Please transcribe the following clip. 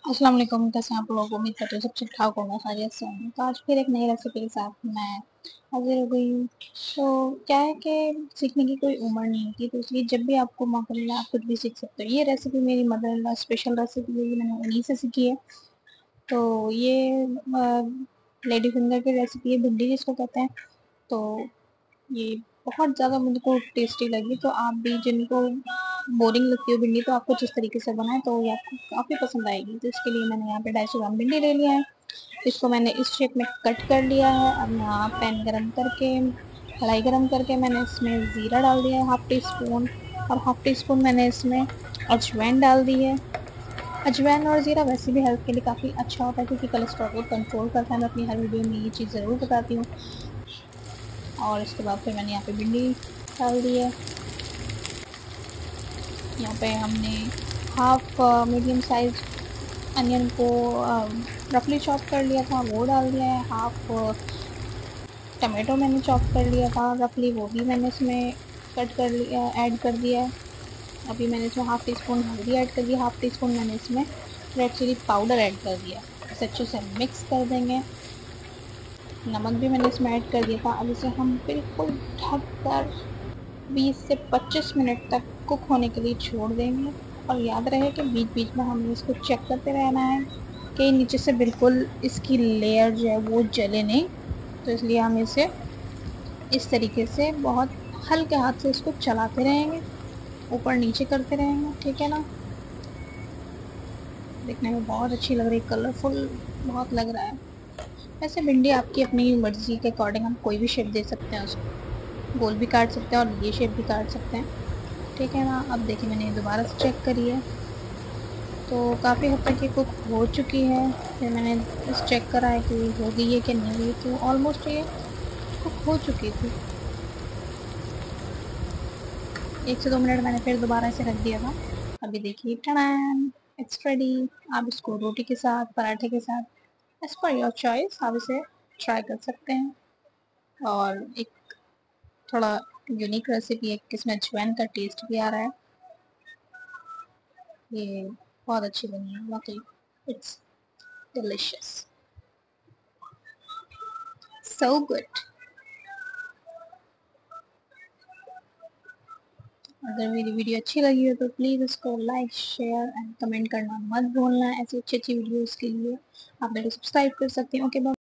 अस्सलाम वालेकुम, कैसे हैं आप लोग? उम्मीद करते हो सब ठीक ठाक होगा, खैरियत से होंगे। तो आज फिर एक नई रेसिपी के साथ मैं हाजिर हो गई हूँ। तो क्या है कि सीखने की कोई उम्र नहीं होती, तो इसलिए जब भी आपको मौका मिले आप कुछ भी सीख सकते हो। ये रेसिपी मेरी mother in law special recipe है, ये मैंने उन्हीं से सीखी है। तो ये लेडी फिंगर की रेसिपी है, भिंडी जिसको कहते हैं। तो ये बहुत ज़्यादा मुझको टेस्टी लगी, तो आप भी जिनको बोरिंग लगती हो भिंडी तो आप कुछ इस तरीके से बनाएं तो ये आपको काफ़ी पसंद आएगी। तो इसके लिए मैंने यहाँ पे 250 ग्राम भिंडी ले लिया है। इसको मैंने इस शेप में कट कर लिया है। अब यहाँ पैन गरम करके कढ़ाई गरम करके मैंने इसमें ज़ीरा डाल दिया है हाफ टी स्पून, और हाफ टी स्पून मैंने इसमें अजवाइन डाल दी है। अजवाइन और ज़ीरा वैसे भी हेल्थ के लिए काफ़ी अच्छा होता है क्योंकि कोलेस्ट्रॉल को कंट्रोल करता है। मैं अपनी हर वीडियो में ये चीज़ ज़रूर बताती हूँ। और इसके बाद फिर मैंने यहाँ पे भिंडी डाल दी है। यहाँ पे हमने हाफ मीडियम साइज अनियन को रफली चॉप कर लिया था, वो डाल दिया है। हाफ टमाटो मैंने चॉप कर लिया था रफली, वो भी मैंने इसमें कट कर लिया, ऐड कर दिया है। अभी मैंने इसमें हाफ टी स्पून हल्दी ऐड कर दी, हाफ टी स्पून मैंने इसमें रेड चिली पाउडर ऐड कर दिया। इसे अच्छे से मिक्स कर देंगे। नमक भी मैंने इसमें ऐड कर दिया था। अब इसे हम बिल्कुल ढक कर 20 से 25 मिनट तक कुक होने के लिए छोड़ देंगे। और याद रहे कि बीच बीच में हमें इसको चेक करते रहना है कि नीचे से बिल्कुल इसकी लेयर जो है वो जले नहीं। तो इसलिए हम इसे इस तरीके से बहुत हल्के हाथ से इसको चलाते रहेंगे, ऊपर नीचे करते रहेंगे, ठीक है ना। देखने में बहुत अच्छी लग रही है, कलरफुल बहुत लग रहा है। वैसे भिंडी आपकी अपनी मर्जी के अकॉर्डिंग हम कोई भी शेप दे सकते हैं उसको, गोल भी काट सकते हैं और ये शेप भी काट सकते हैं, ठीक है ना। अब देखिए मैंने दोबारा से चेक करी है तो काफ़ी हद तक ये कुक हो चुकी है। फिर मैंने इस चेक करा है कि हो गई है कि नहीं हुई, तो ऑलमोस्ट ये कुक हो चुकी थी। 1 से 2 मिनट मैंने फिर दोबारा इसे रख दिया था। अभी देखिए टड़ान, इट्स रेडी। आप इसको रोटी के साथ, पराठे के साथ, एज पर योर चॉइस आप इसे ट्राई कर सकते हैं। और एक थोड़ा यूनिक रेसिपी है, इसमें अजवाइन का टेस्ट भी आ रहा है। ये बहुत अच्छी बनी है वाकई, इट्स डिलिशियस, सो गुड। अगर मेरी वीडियो अच्छी लगी हो तो प्लीज़ उसको लाइक शेयर एंड कमेंट करना मत भूलना। ऐसी अच्छी अच्छी वीडियोस के लिए आप मेरे को सब्सक्राइब कर सकते हैं। Okay bye.